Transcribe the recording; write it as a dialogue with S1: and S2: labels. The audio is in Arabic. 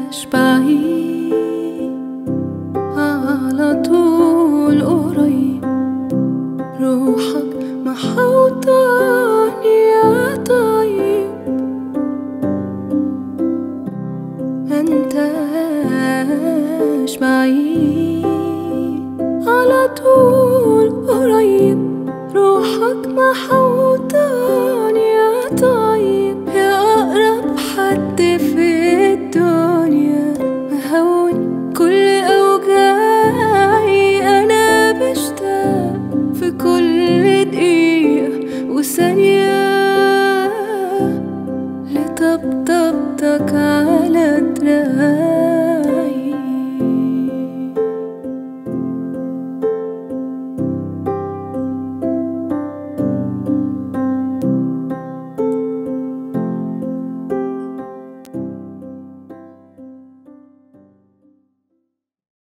S1: بعيد على طول قريب، روحك محوطاني يا طيب. منتاش بعيد على طول قريب، روحك محوطاني يا طيب. يا أقرب حد في الدنيا، مهون كل أوجاعي. أنا بشتاق في كل دقيقة وثانية لطبطبتك على دراعي.